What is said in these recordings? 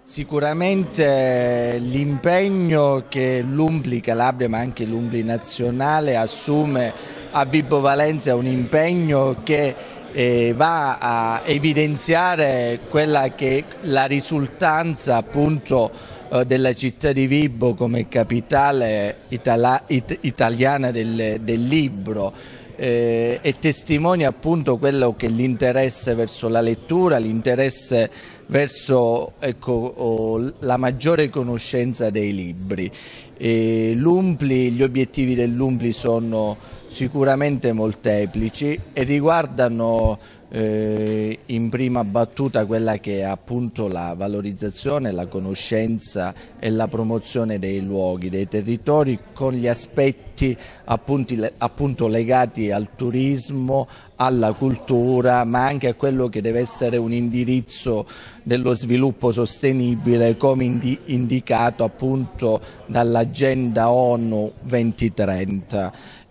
Sicuramente l'impegno che l'Umbli Calabria, ma anche l'Umbli Nazionale, assume a Vibo Valentia è un impegno che va a evidenziare quella che è la risultanza appunto della città di Vibo come capitale italiana del libro. E testimonia appunto quello che è l'interesse verso la lettura, l'interesse verso la maggiore conoscenza dei libri. Gli obiettivi dell'Umbli sono sicuramente molteplici e riguardano in prima battuta quella che è appunto la valorizzazione, la conoscenza e la promozione dei luoghi, dei territori, con gli aspetti appunto legati al turismo, alla cultura, ma anche a quello che deve essere un indirizzo dello sviluppo sostenibile come indicato appunto dall'agenda ONU 2030.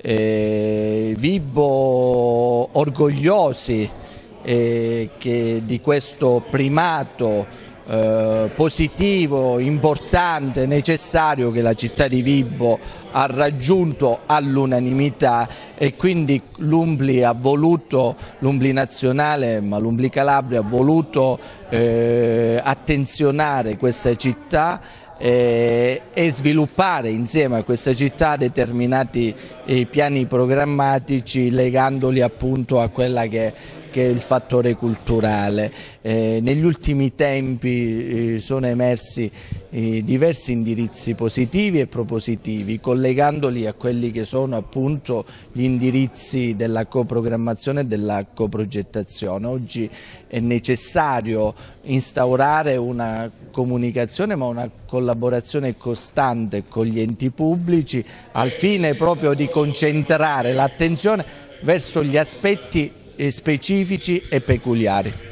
Vibo orgogliosi di questo primato positivo, importante, necessario che la città di Vibo ha raggiunto all'unanimità, e quindi l'Umbli Nazionale, ma l'Umbli Calabria ha voluto attenzionare questa città e sviluppare insieme a questa città determinati piani programmatici, legandoli appunto a quella che è il fattore culturale. Negli ultimi tempi sono emersi diversi indirizzi positivi e propositivi, collegandoli a quelli che sono appunto gli indirizzi della coprogrammazione e della coprogettazione. Oggi è necessario instaurare una comunicazione, ma una collaborazione costante con gli enti pubblici al fine proprio di concentrare l'attenzione verso gli aspetti specifici e peculiari.